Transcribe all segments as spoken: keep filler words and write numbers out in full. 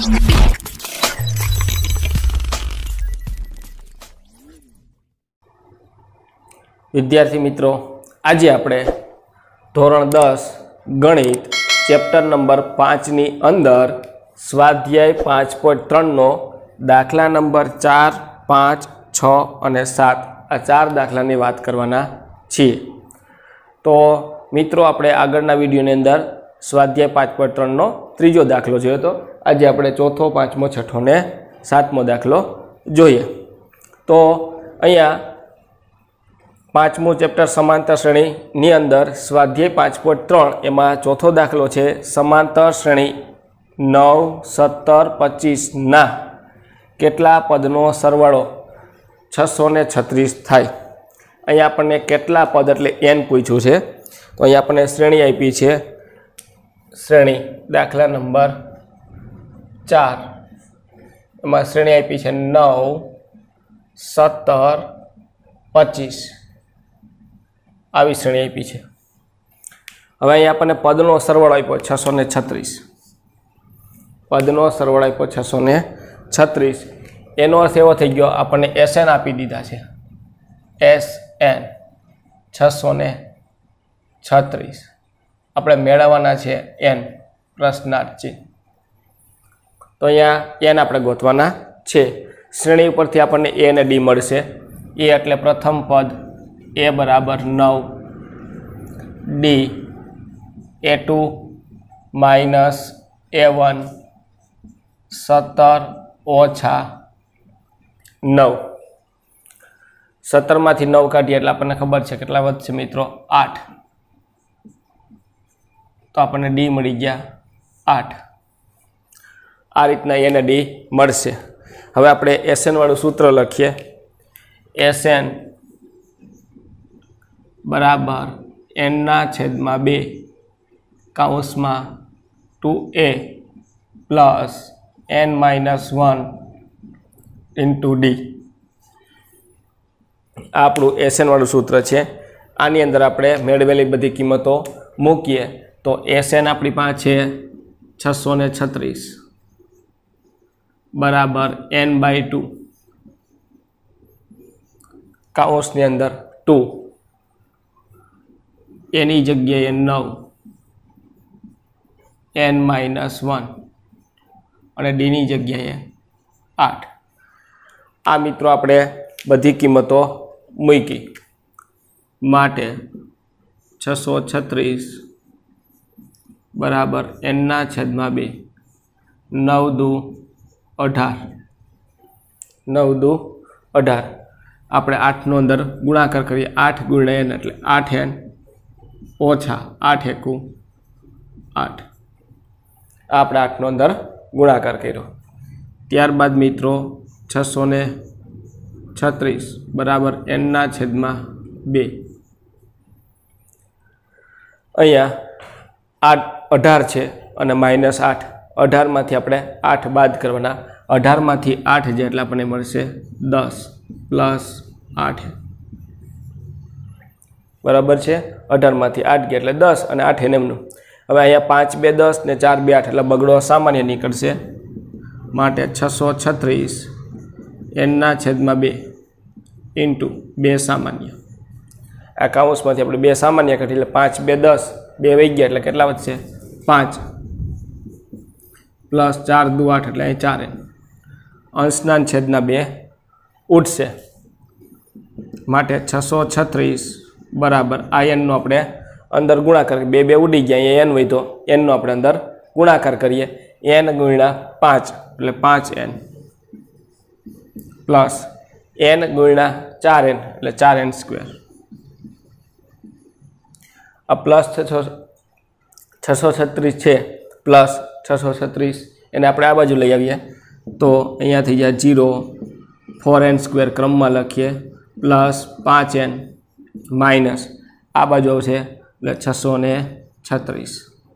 विद्यार्थी मित्रों, आज आपणे धोरण दस गणित चेप्टर नंबर पांच नी अंदर स्वाध्याय पांच पॉइंट त्रण नो दाखला नंबर चार, पांच, छ और सात आ चार दाखलानी बात करवाना छीए। तो मित्रों, आपणे आगळना विडियोनी अंदर स्वाध्याय पांच पॉइंट त्रण नो त्रीजो दाखलो जोयो तो आज आपणे चौथो, पांचमो, छठो ने सातमो दाखलो जोईए। तो अहींया पांचमो चेप्टर समांतर श्रेणी नी अंदर स्वाध्याय पांच पॉइंट त्रण एमां चौथो दाखलो छे समांतर श्रेणी नौ, सत्तर, पच्चीस ना केटला पदनो सरवाळो छसो ने छत्रीस थाय। अहींया आपणे केटला पद एटले एन पूछ्युं छे। तो अहींया आपणे श्रेणी आपी छे, श्रेणी दाखला नंबर चार एमां श्रेणी आपी छे नौ, सत्तर, पच्चीस આવી શ્રેણી આપી છે। હવે અહીં આપણને પદનો સરવાળો આપ્યો છસો ને છત્રીસ, પદનો સરવાળો આપ્યો છસો ને છત્રીસ। એનો અર્થ એવો થઈ ગયો, આપણને એસ એન આપી દીધા છે, એસ એન છસો ને છત્રીસ આપણે મેળવવાના છે એન પ્રશ્નાર્થ ચિહ્ન। તો અહીંયા એન આપણે ગોતવાના છે। શ્રેણી ઉપરથી આપણને એ અને ડી મળશે। એ એટલે પ્રથમ પદ ए बराबर नौ, D A two minus A one सत्तर ओछा नौ। सत्तर में नौ काढ़ीए एटले आपने खबर है केटला वधशे मित्रों, आठ। तो आपने डी मळी गया आठ। आ रीतना ए ने डी मळशे। हवे आपणे एस एन वाळुं सूत्र लखीए, एस एन बराबर एन ना छेद में बे काउंस में two A plus N minus one into D. आपणु एस एन वाळुं सूत्र है। आनी अंदर आपणे मेळवेली बधी किंमतो मूकीए तो एस एन आपणी पासे छसो ने छत्रीस बराबर एन बाय टू काउंसनी अंदर टू, एनी जग्याए नौ, एन माइनस वन और डी नी जग्याए आठ। आ मित्रों आपणे बधी किंमतो मूकी माटे छसो छत्रीस बराबर एन ना छेद में बे, नौ दू अठार, नौ दू अठार। आपणे आठ नो अंदर गुणाकार करिए, आठ गुण्या एन एटले आठ एन ओछा आठ एकू आठ। आपणे आठ नो अंदर गुणाकार कर्यो। त्यारबाद मित्रों छसो ने छत्रीस बराबर एन ना छेद में बे। अहींया आठ अठार है और माइनस आठ, अठार में आपणे आठ बाद करवाना। अठार में आठ जे एटले आपणे मळशे दस प्लस आठ बराबर है। अठार में आठ गया एटले दस और आठ एन एमनु। हवे अहींया पांच बे दस ने चार बे आठ एटले बगड़ो सामान्य निकळशे माटे छसो छत्रीस एन ना छेद में बे इंटू बे सामान्य। आ काउंस में अपने बे सामान्य काढी एटले पांच बे दस, बे वही गया एटले केटला वधशे पांच प्लस चार दू आठ एटले अहीं चार एन। अंशना छेदना बे उठशे माटे छसो छत्रीस बराबर आ एन नो अपने अंदर गुणाकार, बे बे उड़ी गया एन वही तो एन नो अपने अंदर गुणाकार करिए, एन गुणा पांच एटले पांच एन प्लस एन गुणा चार एन एटले चार एन स्क्वेर। आ प्लस छसो छसो छत्रीस है प्लस छसो छत्रीस एने अपने आ बाजू लई आवीए तो अहींया थी जाए जीरो, फोर एन स्क्वेर क्रम में लखीए प्लस पांच एन माइनस आ बाजू आवशे एटले छसो ने छत्रीस।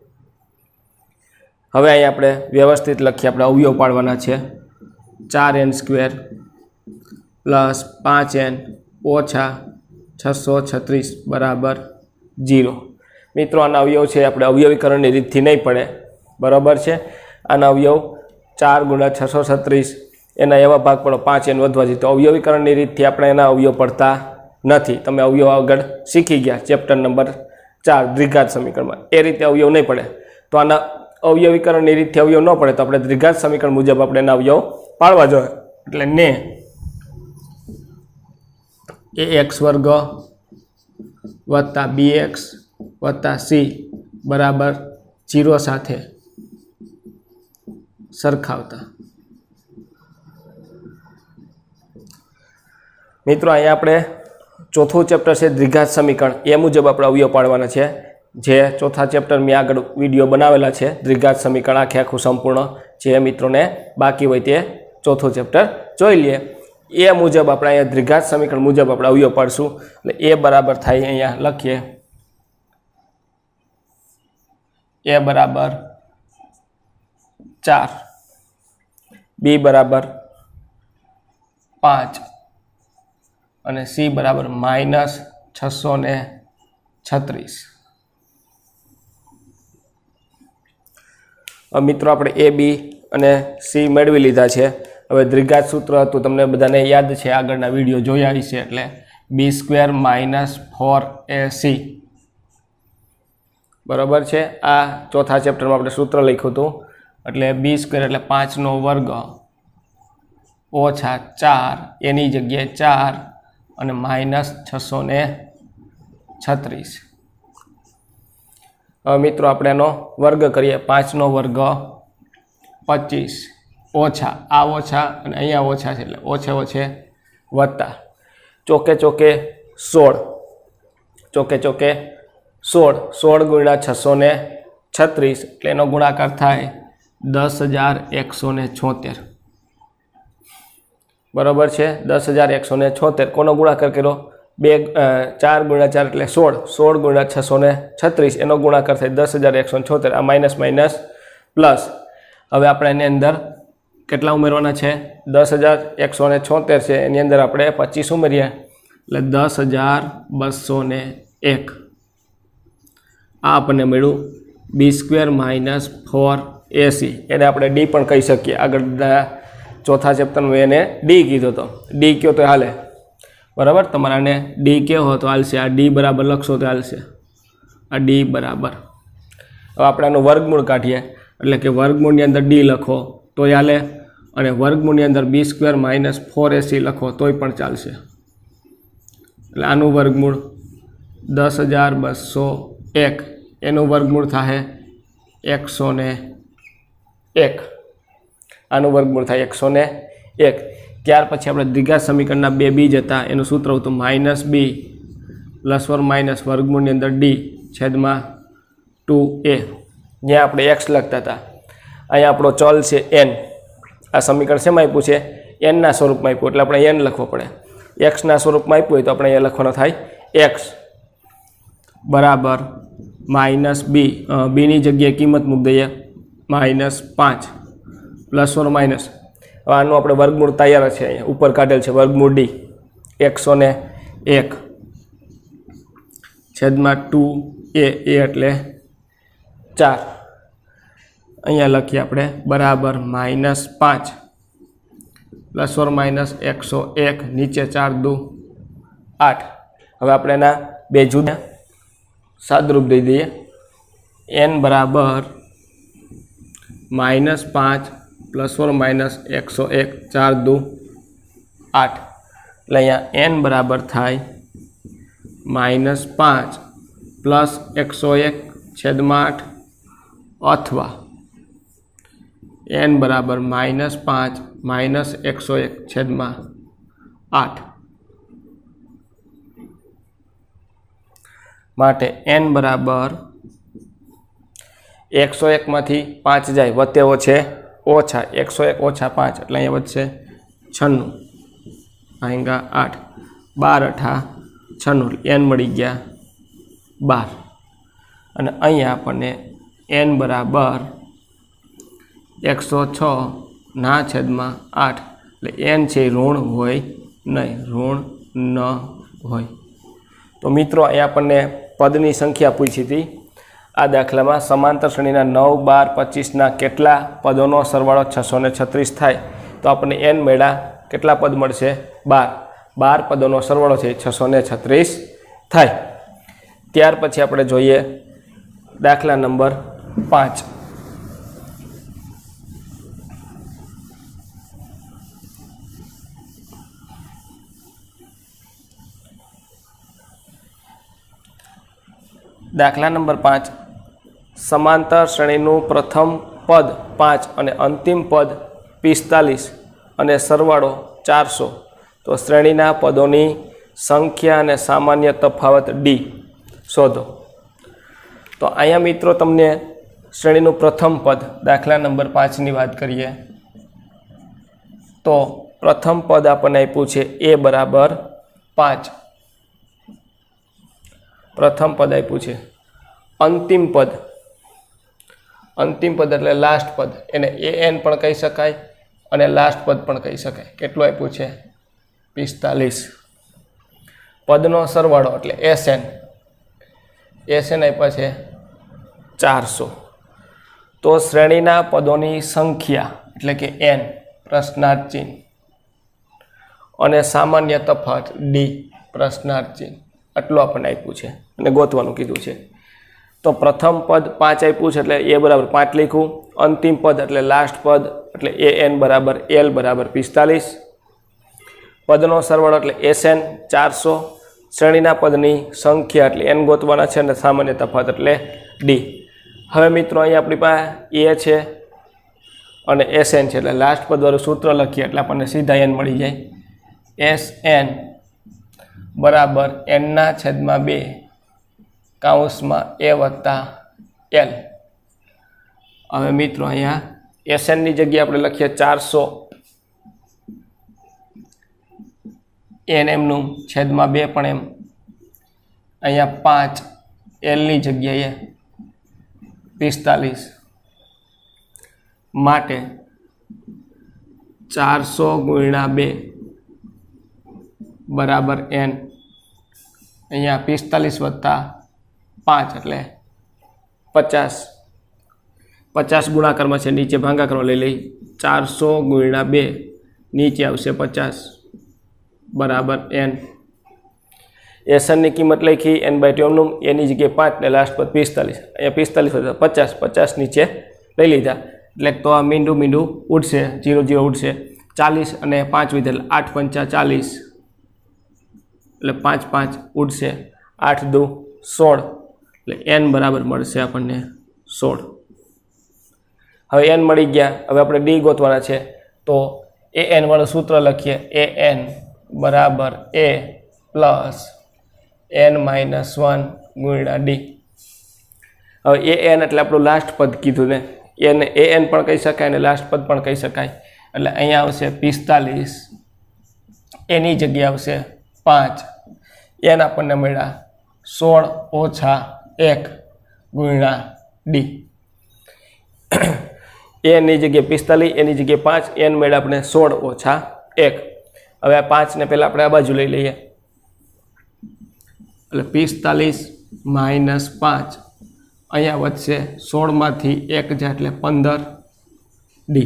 हवे अहीं आपणे व्यवस्थित लखीए, आपणे अवयव पाडवाना छे। चार एन स्क्वेर प्लस पांच एन ओछा छसो छत्रीस बराबर जीरो। मित्रों आना अवयव है, अपने अवयवीकरण रीतथी नहीं पड़े, बराबर है। आना अवयव ચાર ગુણ્યા છસો છત્રીસ એના એવા ભાગ પડો પાંચ એને વધવા જોઈએ. તો અવયવીકરણની રીતથી આપણે એના અવયવ પડતા નથી. તમે અવયવ આગળ શીખી ગયા ચેપ્ટર નંબર ચાર દ્વિઘાત સમીકરણમાં, એ રીતે અવયવ નહીં પડે. તો આના અવયવીકરણની રીતથી અવયવ ન પડે તો આપણે દ્વિઘાત સમીકરણ મુજબ આપણે એના અવયવ પાડવા જોઈએ. એટલે ને એ એક્સ વર્ગ વત્તા બી એક્સ વત્તા સી બરાબર જીરો સાથે સરખાવતા. મિત્રો અહીંયા આપણે ચોથું ચેપ્ટર છે દ્વિઘાત સમીકરણ, એ મુજબ આપણે અવયવ પાડવાના છે. જે ચોથા ચેપ્ટર મેં આગળ વિડીયો બનાવેલા છે દ્વિઘાત સમીકરણ આખે આખું સંપૂર્ણ, જે મિત્રોને બાકી હોય તે ચોથું ચેપ્ટર જોઈ લઈએ. એ મુજબ આપણે અહીંયા દ્વિઘાત સમીકરણ મુજબ આપણે અવયવ પાડશું. એટલે એ બરાબર થાય, અહીંયા લખીએ એ બરાબર ચાર, બી બરાબર પાંચ અને સી બરાબર માઇનસ છસો ને છત્રીસ. મિત્રો આપણે એ બી અને સી મેળવી લીધા છે. હવે દ્વિઘાત સૂત્ર હતું તમને બધાને યાદ છે, આગળના વિડીયો જોયા છે. એટલે B square minus four A C બરાબર છે. આ ચોથા ચેપ્ટરમાં આપણે સૂત્ર લખ્યું હતું. એટલે બી સ્ક્વેર એટલે પાંચનો વર્ગ ઓછા ચાર, એની જગ્યાએ ચાર અને માઇનસ છસો ને છત્રીસ. હવે મિત્રો આપણે એનો વર્ગ કરીએ. પાંચનો વર્ગ પચીસ ઓછા આ ઓછા અને અહીંયા ઓછા છે એટલે ઓછે ઓછે વત્તા ચોકે ચોકે સોળ, ચોકે ચોકે સોળ, સોળ ગુણ્યા છસો ને છત્રીસ એટલે એનો ગુણાકાર થાય દસ હજાર એકસો ને છોતેર. બરાબર છે, દસ હજાર એકસો ને છોતેર. કોનો ગુણાકાર કર્યો? બે ચાર ગુણ્યા ચાર એટલે સોળ, સોળ ગુણ્યા છસો ને છત્રીસ એનો ગુણાકાર થાય દસ હજાર એકસો ને છોતેર. આ માઇનસ માઇનસ પ્લસ. હવે આપણે એની અંદર કેટલા ઉમેરવાના છે? દસ હજાર એકસો ને છોતેર છે, એની અંદર આપણે પચીસ ઉમેરીએ એટલે દસ હજાર બસો ને એક. આ આપણને મળ્યું B square minus four AC. એને આપણે ડી પણ કહી શકીએ. આગળના ચોથા ચેપ્ટરમાં એને ડી કીધો હતો. ડી કયો તો હાલે, બરાબર. તમારાને ડી કહેવો તો હાલશે. આ ડી બરાબર લખશો તો હાલશે. આ ડી બરાબર. હવે આપણે આનું વર્ગમૂળ કાઢીએ એટલે કે વર્ગમૂળની અંદર ડી લખો તોય હાલે, અને વર્ગમૂળની અંદર B square minus four AC લખો તોય પણ ચાલશે. એટલે આનું વર્ગમૂળ દસ હજાર બસો એક, એનું વર્ગમૂળ થાય એકસો ને એક. આનું વર્ગમૂળ થાય એકસો ને એક. ત્યાર પછી આપણે દ્વિઘાત સમીકરણના બે બીજ હતા, એનું સૂત્ર હતું minus B plus or minus વર્ગમૂળની અંદર ડી છેદમાં ટુ એ. જ્યાં આપણે એક્સ લખતા હતા, અહીંયા આપણો ચલ છે એન. આ સમીકરણ શેમાં આપ્યું છે? એનના સ્વરૂપમાં આપ્યું, એટલે આપણે એન લખવો પડે. એક્સના સ્વરૂપમાં આપ્યું હોય તો આપણે અહીંયા લખવાનો થાય એક્સ બરાબર માઇનસ બી, બીની જગ્યાએ કિંમત મૂકી દઈએ માઇનસ પાંચ પ્લસ વર માઇનસ. હવે આનું આપણે વર્ગમૂળ તૈયાર છે, અહીંયા ઉપર કાઢેલ છે વર્ગમૂળ ડી એકસો ને એક છેદમાં ટુ એ એ એટલે ચાર. અહીંયા લખીએ આપણે બરાબર માઇનસ પાંચ પ્લસ વર માઇનસ એકસો એક, નીચે ચાર દુ આઠ. હવે આપણે એના બે જુદા સાદરૂપ દઈ દઈએ. એન બરાબર માઇનસ પાંચ પ્લસ વર માઇનસ એકસો એક, ચાર દુ આઠ. એટલે અહીંયા એન બરાબર થાય માઇનસ પાંચ પ્લસ એકસો એક છેદમાં આઠ, અથવા એન બરાબર માઇનસ પાંચ માઇનસ એકસો એક છેદમાં આઠ. માટે એન બરાબર એકસો એકમાંથી પાંચ જાય, વત્તે છે ઓછા એકસો એક ઓછા પાંચ એટલે અહીંયા વધશે છન્નું, આંગા આઠ, બાર અઠા છન્નું, એન મળી ગયા બાર. અને અહીંયા આપણને એન બરાબર એકસો છ ના છેદમાં આઠ, એટલે એન છે ઋણ હોય નહીં, ઋણ ન હોય. તો મિત્રો અહીંયા આપણને પદની સંખ્યા પૂછી હતી. आ दाखलामां समांतर श्रेणीना नौ बार पच्चीसना केटला पदोनो सरवाळो छसो ने छत्रीस थाय तो आपणे एन मेळा केटला पद मळशे बार बार पदोनो सरवाळो छे छसो ने छत्रीस थाय। त्यार पछी आपणे जोईए दाखला नंबर पांच। दाखला नंबर पांच समांतर श्रेणीनु प्रथम पद पांच और अंतिम पद पिस्तालीस और सरवाळो चार सौ तो श्रेणीना पदोनी संख्या और सामान्य तफावत डी शोधो। तो अहींया मित्रों तमने श्रेणीनु प्रथम पद दाखला नंबर पांच की बात करिए तो प्रथम पद आपने आप्युं छे ए बराबर पांच। प्रथम पद आप्युं छे। अंतिम पद अंतिम पद एटले लास्ट पद एने ए एन पण कही शकाय अने लास्ट पद पण कही शकाय। केटलो आप्युं छे पिस्तालीस। पदनो सरवाळो एटले एस एन एस एन आप्या छे चार सौ। तो श्रेणीना पदोनी संख्या एटले के एन प्रश्नार्थ चिन्ह अने सामान्य तफावत डी प्रश्नार्थ चिन्ह आटલું આપણને આપ્યું છે અને ગોતવાનું કીધું છે। તો પ્રથમ પદ પાંચ આપ્યું છે એટલે એ બરાબર પાંચ લખું। અંતિમ પદ એટલે લાસ્ટ પદ એટલે એ એન બરાબર એલ બરાબર પિસ્તાલીસ। પદનો સરવાળો એટલે એસ એન ચારસો। શ્રેણીના પદની સંખ્યા એટલે એન ગોતવાના છે અને સામાન્ય તફાવત એટલે ડી। હવે મિત્રો અહીં આપણી પાસે એ છે અને એસ એન છે એટલે લાસ્ટ પદવાળું સૂત્ર લખીએ એટલે આપણને સીધા એન મળી જાય। એસ એન बराबर एन ना छेद में बे काउंस में ए वत्ता एल। हवे मित्रों अहींया एस एन नी जग्याए आपणे लखीए चार सौ एन एम नु छेद में बे पण एम अहींया पांच एल नी जग्याए पिस्तालीस माटे चार सौ गुणा बे बराबर एन अहींया पिस्तालीस वत्ता पांच एटले पचास। पचास गुणाकार में नीचे भागाकार लई लई चार सौ गुणा बे नीचे आवशे पचास बराबर एन। एस एन की किंमत लखी एन बाय टू एमनुं एनी जग्याए पांच ने लास्ट पर पिस्तालीस अहींया पिस्तालीस वत्ता पचास पचास नीचे लई लीधा एटले तो आ मींडू मींडू उड़शे जीरो जीरो उड़शे। चालीस अने पांच विधे आठ पंचा चालीस એટલે पांच पांच उड़शे। आठ दो सोल એટલે एन बराबर मळशे आपणने सोल। हवे एन मळी गया। हवे आपणे डी गोतवाना छे तो ए एन वाळुं सूत्र लखीए ए एन बराबर A plus N minus one गुणिया डी। हवे ए एन एटले आपणुं लास्ट पद कीधुं ने एन ए एन पण कही शकाय अने लास्ट पद पण कही शकाय એટલે અહીંયા આવશે पिस्तालीस एनी जग्याए आवशे पांच एन आपने मळ्या सोल ओछा एक गुणा डी। एन जगह पिस्तालीस एनी जगह पांच एन मळ्या अपने सोल ओछा एक। हवे पांच ने पहला अपने आ बाजू लई लईए એટલે पिस्तालीस माइनस पांच अहींया वच्चे सोल मांथी एक जाए એટલે पंदर डी।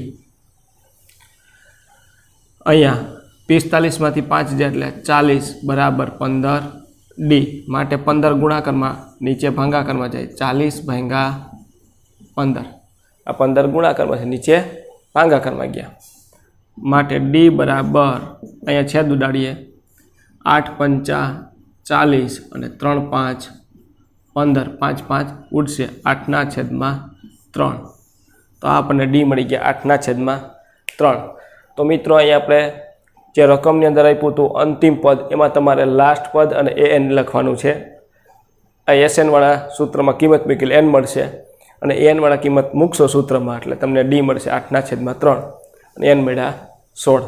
अहींया पिस्तालीस में पांच जाए એટલે चालीस बराबर पंदर डी। माटे पंदर गुणाकार में नीचे भागाकार में जाए चालीस भांगा पंदर आ पंदर गुणाकार में नीचे भागाकार में गया माटे डी बराबर अहींया छेद उडाड़ीए आठ पंचा चालीस और त्रण पांच पंदर पांच पांच उड़शे आठना छेद में त्रण तो आपने डी मळी गया आठना छेद में त्रण। तो मित्रों अहीं आपणे जे रकमनी अंदर आप्युं हतुं अंतिम पद एमां तमारे लास्ट पद अने ए एन लखवानुं छे। आ एस एन वाळा सूत्रमां किंमत मूकेल एन मळशे अने ए एन वाळा किंमत मूकशो सूत्रमां એટલે તમને डी मळशे आठना छेदमां त्रण अने एन मळ्या सोल।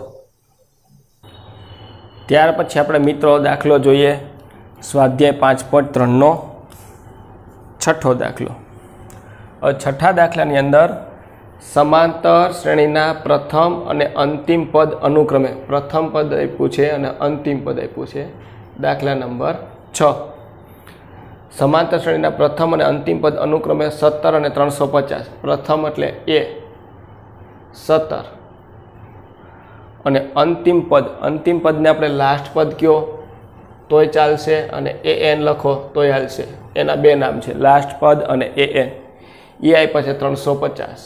त्यार पछी आपणे मित्रों दाखलो जोईए स्वाध्याय पांच पॉइंट त्रण नो छठो दाखलो। हवे छठा दाखलानी अंदर समांतर श्रेणीना प्रथम और अंतिम पद अनुक्रमे प्रथम पद आप्युं छे अने अंतिम पद आप्युं छे। दाखला नंबर छ समांतर श्रेणीना प्रथम और अंतिम पद अनुक्रमे सत्तर और त्रणसो पचास। प्रथम एटले ए सत्तर और अंतिम पद अंतिम पद ने अपने लास्ट पद क्यों तोय चालशे अने ए एन लखो तोय हालशे। एना बे नाम छे लास्ट पद अने ए एन। ए आप्या छे त्रणसो पचास।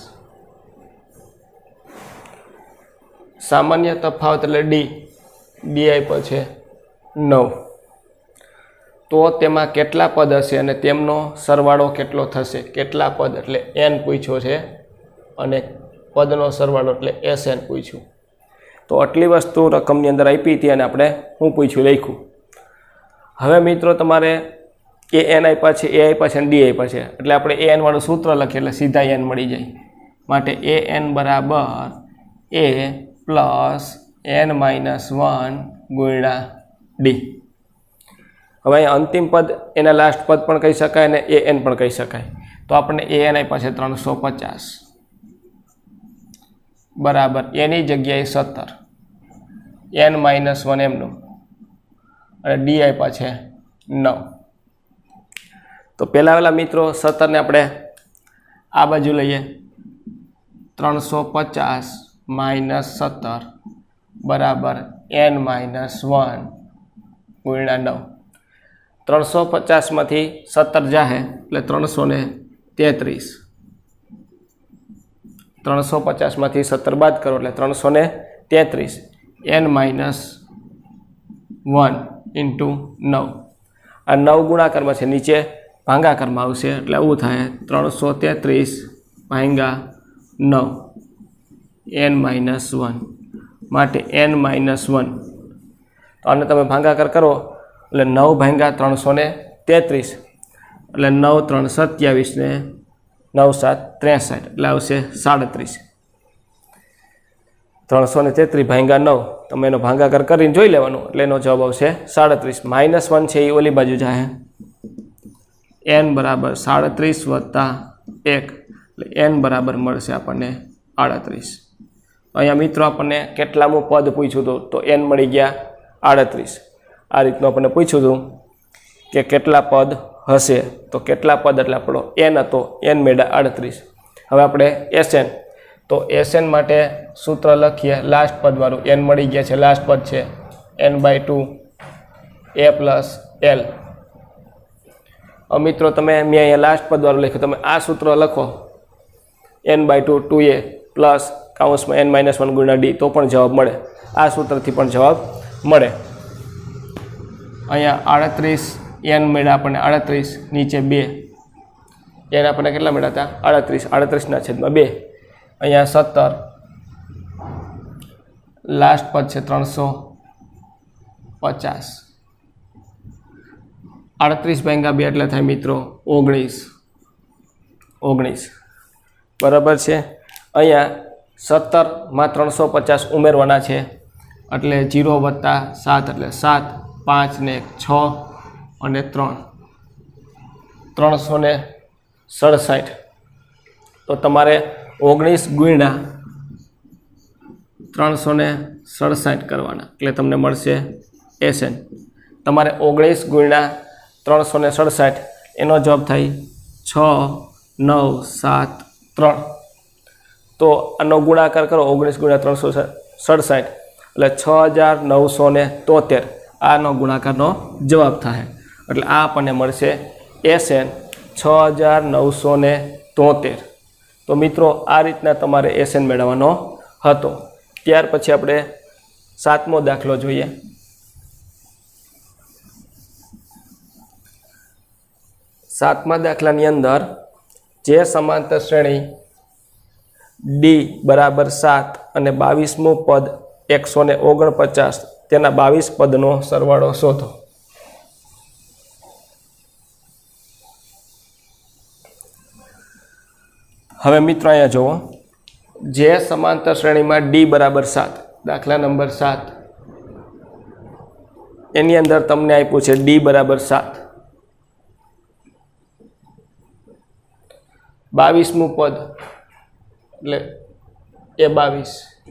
सामान्य तफावत एटले डी डी आप्यो छे नौ। तो तेमां केटला पद हशे अने तेमनो सरवाळो केटलो थशे। केटला पद एटले एन पूछ्यो छे अने पदनो सरवाळो एटले एस एन पूछ्યું। तो आटली वस्तु रकमनी अंदर आपी हती अने आपणे हुं पूछ्યું लख्युं। हवे मित्रों तमारे ए एन आप्या छे ए आप्या छे अने डी आप्या छे एटले आपणे ए एन वाळुं सूत्र लखीए एटले सीधा एन मळी जाय। माटे ए एन बराबर A plus N minus one गुण્યા डी। हवे अंतिम पद एना लास्ट पद पण कही शकाय अने ए एन पण कही शकाय। तो आपणे ए एन आप्या छे त्रणसो पचास बराबर एनी जग्याए सत्तर एन माइनस वन एमनु अने डी आप्या छे नौ। तो पहला वाला मित्रों सत्तर ने आपणे आ बाजू लईए त्रणसो पचास माइनस सत्तर बराबर एन माइनस वन गुण્યા नौ। त्रणसो पचास में सत्तर जाए एटले त्रणसो ने तेतरीस। त्रणसो पचास में सत्तर बाद करो एटले त्रणसो ने तेतरीस एन माइनस वन इंटू नौ। आ नौ गुणाकार में है नीचे भांगाकार में आवशे एटले आवुं थाय त्रणसो तेतरीस भांगा नौ एन माइनस वन माटे एन माइनस वन। तो आने तमे भांगाकार करो एटले नौ भांगा त्रणसो ने तेतरीस एटले नौ त्रण सत्यावीस ने नौ सात त्रेसठ एटले आवशे साड़ीस। त्रणसो ने तेतरीस भांगा नौ तमे एनो भांगाकार करीने जोई लेवानो एटले एनो जवाब आवशे साड़ीस। माइनस वन छे ए ओली बाजू जाए एन बराबर साड़ीस वत्ता एक एटले एन बराबर मळशे आपणे आड़ीस। अहींया मित्रों आपणे केटलामुं पद पूछ्युं हतुं तो एन मळी गया आड़ीस। आ रीतनुं आपणे पूछ्युं हतुं के केटला पद हशे तो केटला पद एटले आपणो एन हतो एन मेळ्या आड़ीस। हवे आपणे एस एन तो एस एन माटे सूत्र लखीए लास्ट पद वाळुं एन मळी गया छे लास्ट पद छे N by two A plus L. मित्रों तमे मैं अहींया लास्ट पद वाळुं लख्युं तमे आ सूत्र लखो N by two two A plus काउंस में एन माइनस वन गुण્યા डी तो पण जवाब मळे। आ सूत्र थी पण जवाब मळे। अहींया आड़ीस एन मेळ्या आपणे आड़ीस नीचे बे एन आपणे केटला मेळ्या हता आड़ीस आड़ीस ना छेदमां बे। अहींया सत्तर लास्ट पद छे त्रणसो पचास आड़ीस भांगा बे एटले थाय मित्रों ओगणीस ओगणीस बराबर छे। अहींया सत्तर में त्रणसो पचास उमेरवाना छे एटले जीरो वत्ता सात एटले सात पांच ने छ अने त्रण त्रणसो ने सड़सठ। तो तमारे ओगणीस गुण્યા त्रणसो ने सड़सठ करवाना एटले तमने मळशे एस एन। तमारे ओगणीस गुण્યા त्रणसो ने सड़सठ एनो जवाब थाय छ नौ सात त्रण। तो आनो गुणाकार करो ओगणीस गुण્યા त्रणसो सड़सठ एटले छ हज़ार नौ सौ ने तोतेर आनो गुणाकारनो जवाब थाय एटले आ आपणे मळशे एस एन छ हज़ार नौ सौ ने तोतेर। तो मित्रों आ रीतना तमारे एस एन मेळवવાનો हतो। त्यार पछी आपणे सातमो दाखलो जोईए। सातमा दाखलानी अंदर जे समांतर श्रेणी डी बराबर सात अने बावीसमु पद एक सौ ने ओगणपचास तेना बावीस पदनो सरवाळो शोधो। हवे मित्रों अहींया जोवो जे समांतर श्रेणी में डी बराबर सात दाखला नंबर सात एनी अंदर तमने आप्युं छे डी बराबर सात बावीसमु पद एटले ए बावीस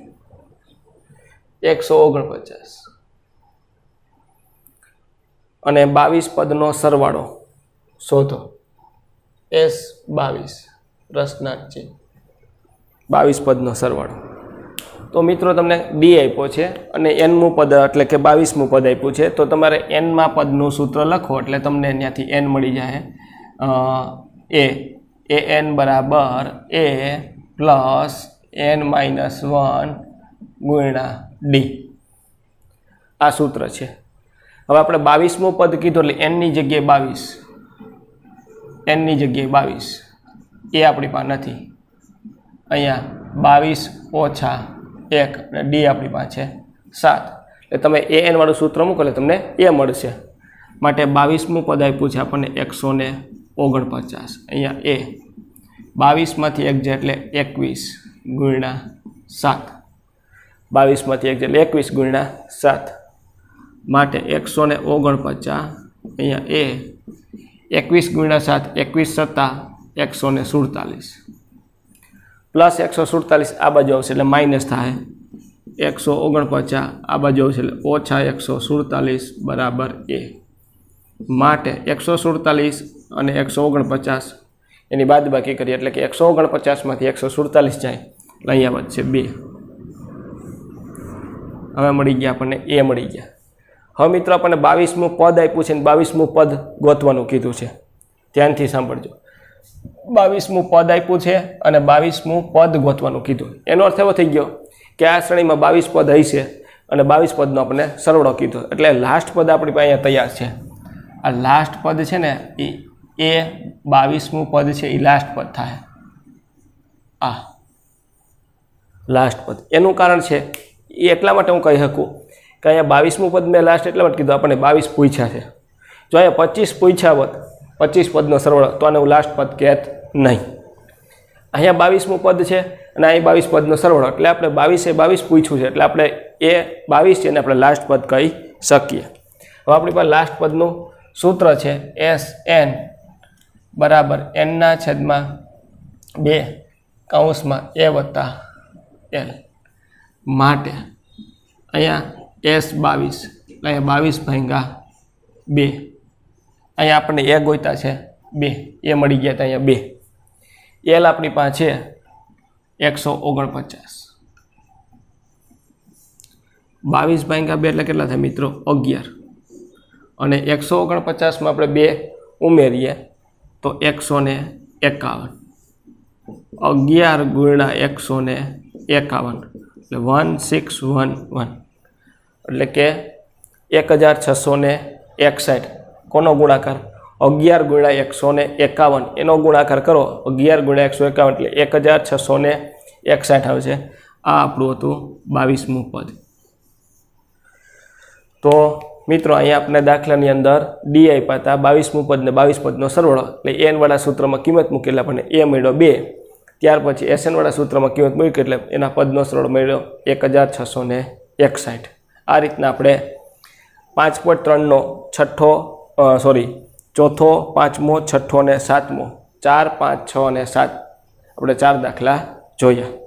एक सौ ओगणपचास अने बावीस पदनो सरवाळो શોધો એસ બાવીસ પ્રશ્નાર્થ છે બાવીસ પદનો સરવાળો। તો મિત્રો તમને ડી આપ્યો છે અને એનમું પદ એટલે કે બાવીસમું પદ આપ્યું છે, તો તમારે એનમાં પદનું સૂત્ર લખો એટલે તમને ત્યાંથી એન મળી જાય। એ એ એન બરાબર A plus N minus one ગુણ્યા ડી, આ સૂત્ર છે। હવે આપણે બાવીસમું પદ કીધું એટલે એનની જગ્યાએ બાવીસ, એનની જગ્યાએ બાવીસ, એ આપણી પાસે નથી, અહીંયા બાવીસ ઓછા એક અને ડી આપણી પાસે સાત, એટલે તમે એ એન વાળું સૂત્ર મૂકો એટલે તમને એ મળશે। માટે બાવીસમું પદ આપ્યું છે આપણને એકસો ને ઓગણપચાસ, અહીંયા એ બાવીસમાંથી એક જાય એટલે એકવીસ ગુણ્યા સાત, બાવીસમાંથી એક જાય એટલે એકવીસ ગુણ્યા સાત, માટે એકસો ને ઓગણપચાસ અહીંયા એ એકવીસ ગુણ્યા સાત, એકવીસ સત્તા એકસો ને સુડતાલીસ પ્લસ એકસો સુડતાલીસ આ બાજુ આવશે એટલે માઇનસ થાય, એકસો ઓગણપચાસ આ બાજુ આવશે એટલે ઓછા એકસો સુડતાલીસ બરાબર એ, માટે એકસો સુડતાલીસ અને એકસો ઓગણપચાસ એની બાદબાકી કરીએ એટલે કે એકસો ઓગણપચાસમાંથી એકસો સુડતાલીસ જાય એટલે અહીંયા વધશે બે। હવે મળી ગયા આપણને એ મળી ગયા। હવે મિત્રો આપણને બાવીસમું પદ આપ્યું છે ને બાવીસમું પદ ગોતવાનું કીધું છે, ધ્યાનથી સાંભળજો। બાવીસમું પદ આપ્યું છે અને બાવીસમું પદ ગોતવાનું કીધું, એનો અર્થ એવો થઈ ગયો કે આ શ્રેણીમાં બાવીસ પદ હશે અને બાવીસ પદનો આપણને સરવાળો કીધો, એટલે લાસ્ટ પદ આપણી પાસે અહીંયા તૈયાર છે। આ લાસ્ટ પદ છે ને એ એ બાવીસમું પદ છે એ લાસ્ટ પદ થાય, આ લાસ્ટ પદ। એનું કારણ છે એ એટલા માટે હું કહી શકું કે અહીંયા બાવીસમું પદ મેં લાસ્ટ એટલા માટે કીધું આપણને બાવીસ પૂછ્યા છે, જો અહીંયા પચીસ પૂછ્યા હોત પચીસ પદનો સરવાળો તો આને હું લાસ્ટ પદ કહેત નહીં। અહીંયા બાવીસમું પદ છે અને અહીં બાવીસ પદનો સરવાળો એટલે આપણે બાવીસે બાવીસ પૂછ્યું છે એટલે આપણે એ બાવીસ છે અને આપણે લાસ્ટ પદ કહી શકીએ। હવે આપણી પાસે લાસ્ટ પદનું સૂત્ર છે એસ એન બરાબર એનના છેદમાં બે કૌંસમાં એ વત્તા એલ, માટે અહીંયા એસ બાવીસ એટલે અહીંયા બાવીસ ભાગ્યા બે, અહીંયા આપણને એ ગોઈતા છે બે, એ મળી ગયા હતા અહીંયા બે, એલ આપણી પાસે છે એકસો ઓગણપચાસ, બાવીસ ભાગ્યા બે એટલે કેટલા થાય મિત્રો અગિયાર, અને એકસો ઓગણપચાસમાં આપણે બે ઉમેરીએ તો એકસો ને એકાવન, અગિયાર ગુણ્યા એકસો ને એકાવન એટલે વન સિક્સ વન વન, એટલે કે એક હજાર છસો ને એકસાઠ કોનો ગુણાકાર અગિયાર ગુણ્યા એકસો ને એકાવન એનો ગુણાકાર કરો, અગિયાર ગુણ્યા એકસો એકાવન એટલે એક હજાર છસો ને એકસાઠ આવશે। આ આપણું હતું બાવીસમું પદ। તો મિત્રો અહીંયા આપણે દાખલાની અંદર ડી આપ્યા હતા બાવીસમું પદ ને બાવીસ પદનો સરવાળો એટલે એન વાળા સૂત્રમાં કિંમત મૂકી એટલે આપણને એ મળ્યો બે, ત્યાર પછી એસએન વાળા સૂત્રમાં કિંમત મૂકી એટલે એના પદનો સરવાળો મળ્યો એક હજાર છસો ને એકસાઠ। આ રીતના આપણે પાંચ પોઈન્ટ ત્રણનો છઠ્ઠો સોરી ચોથો પાંચમો છઠ્ઠો ને સાતમો ચાર પાંચ છ અને સાત આપણે ચાર દાખલા જોયા।